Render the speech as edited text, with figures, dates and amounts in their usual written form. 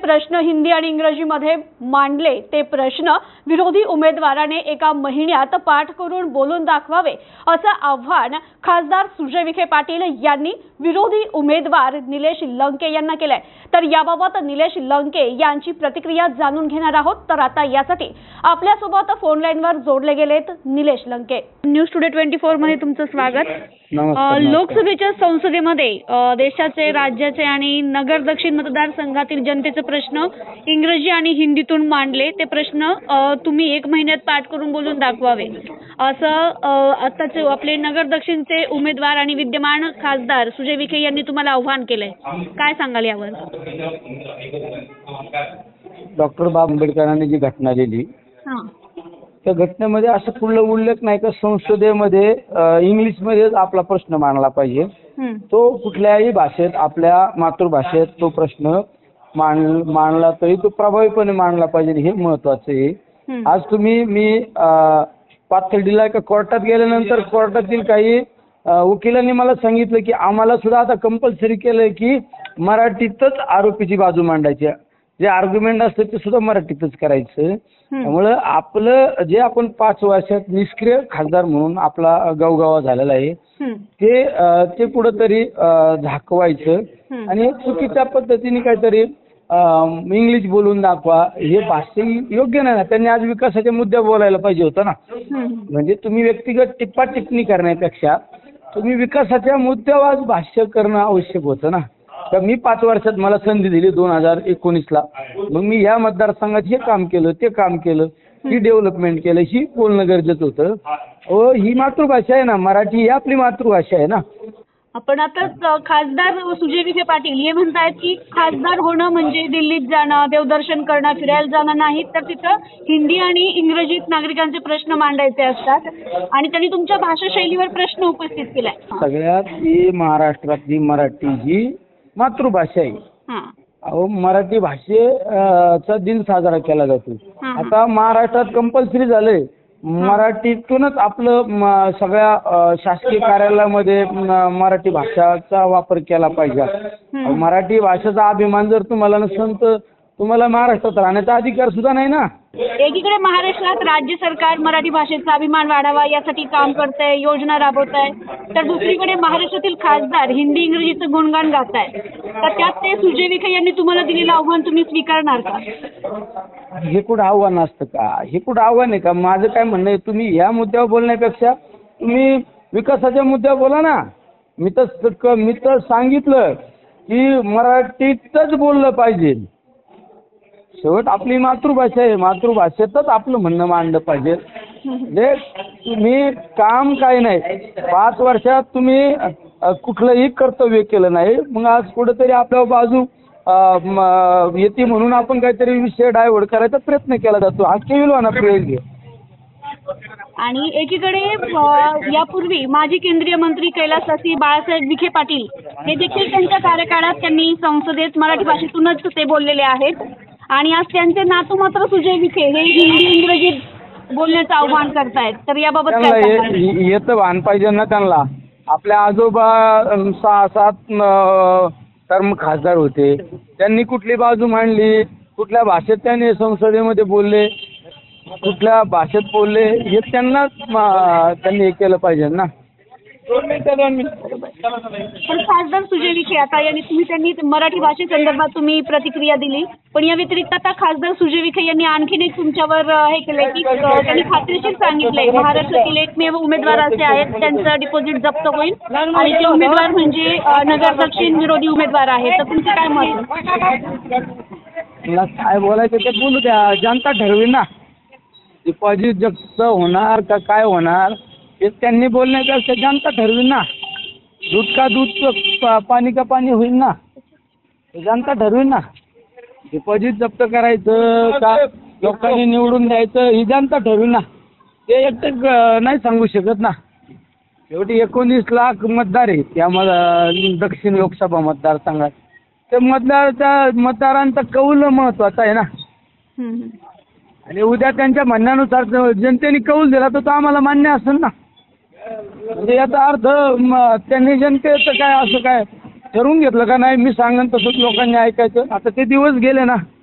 प्रश्न हिंदी आणि इंग्रजीमध्ये मांडले ते प्रश्न विरोधी उमेदवाराने एका महिन्यात पाठ करून बोलून दाखवावे असं आव्हान खासदार सुजय विखे पाटील यांनी विरोधी उमेदवार निलेश लंके यांना केलंय। तर याबाबत निलेश लंके यांची प्रतिक्रिया जाणून घेणार आहोत। तर आता यासाठी आपल्या सोबत फोन लाईनवर जोडले गेलेत निलेश लंके। न्यूज टुडे 24 मध्ये तुमचं स्वागत। लोकसभेच्या संसदेमध्ये देशाचे, राज्याचे आणि नगर दक्षिण मतदारसंघातील जनतेचे प्रश्न इंग्रजी आणि हिंदीतून मांडले ते प्रश्न तुम्ही 1 महिन्यात पाठ करून बोलून दाखवावे असं आताचे आपले नगर दक्षिणचे उमेदवार आणि विद्यमान खासदार सुजय विखे यांनी तुम्हाला आव्हान केलंय। काय सांगाल यावर? डॉक्टर बाबासाहेब आंबेडकरांनी जी घटना लिहिली त्या घटनेमध्ये असं कुठला उल्लेख नाही का संसदेमध्ये इंग्लिशमध्येच आपला प्रश्न मांडला पाहिजे। तो कुठल्याही भाषेत, आपल्या मातृभाषेत तो प्रश्न मांडला तरी तो प्रभावीपणे मांडला पाहिजे, हे महत्वाचं आहे। आज मी पाथर्डीला एका कोर्टात गेल्यानंतर कोर्टातील काही वकिलांनी मला सांगितलं की आम्हाला सुद्धा आता कंपल्सरी केलंय की मराठीतच आरोपीची बाजू मांडायची, जे आर्ग्युमेंट असतं ते सुद्धा मराठीतच करायचं। त्यामुळं आपलं जे आपण 5 वर्षात निष्क्रिय खासदार म्हणून आपला गवगवा झालेला आहे ते कुठंतरी झाकवायचं आणि चुकीच्या पद्धतीने काहीतरी इंग्लिश बोलून दाखवा, हे भाष्य योग्य नाही ना। त्यांनी आज विकासाच्या मुद्द्यावर बोलायला पाहिजे होतं ना। म्हणजे तुम्ही व्यक्तिगत टिप्पा टिप्पणी करण्यापेक्षा तुम्ही विकासाच्या मुद्द्यावर आज भाष्य करणं आवश्यक होतं ना। तर मी 5 वर्षात मला संधी दिली 2019ला, मग मी या मतदारसंघात हे काम केलं, ते काम केलं, ही डेव्हलपमेंट केलं, ही बोलणं गरजेचं होतं। ही मातृभाषा आहे ना, मराठी ही आपली मातृभाषा आहे ना। आपण आता खासदार सुजय विखे पाटील हे म्हणतायत की खासदार होणं म्हणजे दिल्लीत जाणं, देवदर्शन करणं, फिरायला जाणं नाही, तर तिथं हिंदी आणि इंग्रजीत नागरिकांचे प्रश्न मांडायचे असतात आणि त्यांनी तुमच्या भाषा शैलीवर प्रश्न उपस्थित केलाय। सगळ्यात ही महाराष्ट्रातली मराठी ही मातृभाषा आहे। अहो, मराठी भाषेचा दिन साजरा केला जातो। आता महाराष्ट्रात कंपल्सरी झालंय मराठीतूनच आपलं सगळ्या शासकीय कार्यालयामध्ये मराठी भाषाचा वापर केला पाहिजे। मराठी भाषेचा अभिमान जर तुम्हाला नसेल तर तुम्हाला महाराष्ट्रात राहण्याचा अधिकार सुद्धा नाही ना। एकीकडे महाराष्ट्रात राज्य सरकार मराठी भाषेचा अभिमान वाढावा यासाठी काम करतंय, योजना राबवतंय, तर दुसरीकडे महाराष्ट्रातील खासदार हिंदी इंग्रजीचं गुणगान गाताय, तर त्यात ते सुजय विखे यांनी तुम्हाला दिलेलं आव्हान तुम्ही स्वीकारणार का? हे कुठं आव्हान असतं का? हे कुठं आव्हान आहे का? माझं काय म्हणणं आहे, तुम्ही या मुद्द्यावर बोलण्यापेक्षा तुम्ही विकासाच्या मुद्द्यावर बोला ना। मी तर सांगितलं की मराठीतच बोललं पाहिजे। शेवट आपली मातृभाषा आहे, मातृभाषेतच आपलं म्हणणं मांडलं पाहिजे। म्हणजे तुम्ही काम काय नाही, 5 वर्षात तुम्ही कुठलंही कर्तव्य केलं नाही, मग आज कुठेतरी आपल्या बाजू येते म्हणून आपण काहीतरी विषय डायव्हर्ट करायचा प्रयत्न केला जातो। हा केविलवाणा प्रयोग आहे। आणि एकीकडे यापूर्वी माजी केंद्रीय मंत्री कैलासवासी बाळासाहेब विखे पाटील हे देखील त्यांच्या कार्यकाळात त्यांनी संसदेत मराठी भाषेतूनच ते बोललेले आहेत आणि आज त्यांचे नातू मात्र सुजय विखे हे हिंदी इंग्रजीत बोलण्याचं आव्हान करतायत, तर याबाबत काय सांगाल? येतं भान पाहिजे ना त्यांना। आपल्या आजोबा 6-7 टर्म खासदार होते, त्यांनी कुठली बाजू मांडली, कुठल्या भाषेत त्यांनी संसदेमध्ये बोलले, कुठल्या भाषेत बोलले, हे त्यांनी हे केलं पाहिजे ना। पण खासदार सुजय विखे आता त्यांनी मराठी भाषेसंदर्भात तुम्ही प्रतिक्रिया दिली, पण या व्यतिरिक्त आता खासदार सुजय विखे यांनी आणखीन एक तुमच्यावर हे केलंय की त्यांनी खात्रीशीर सांगितलंय महाराष्ट्रातील एकमेव उमेदवार असे आहेत त्यांचं डिपॉझिट जप्त होईल आणि ते उमेदवार म्हणजे नगर दक्षिण विरोधी उमेदवार आहेत, तर तुमचं काय मत? मला काय बोलायचं ते बोलू द्या, जनता ठरवी ना। डिपॉझिट जप्त होणार का काय होणार हे त्यांनी बोलण्यापेक्षा जनता ठरवी ना। दूध का दूध, पाणी का पाणी होईल ना, जनता ठरवी ना। डिपॉझिट जप्त करायचं का लोकांनी निवडून द्यायचं ही जनता ठरवी ना, ते एकटं नाही सांगू शकत ना। शेवटी 19 लाख मतदार आहेत या दक्षिण लोकसभा मतदारसंघात, ते मतदारांचा कौल महत्वाचा आहे ना। आणि उद्या त्यांच्या म्हणण्यानुसार जनतेने कौल दिला तर तो आम्हाला मान्य असेल ना। म्हणजे याचा अर्थ त्यांनी जनतेचं काय असं काय ठरवून घेतलं का नाही, मी सांगेन तसंच लोकांनी ऐकायचं। आता ते दिवस गेले ना।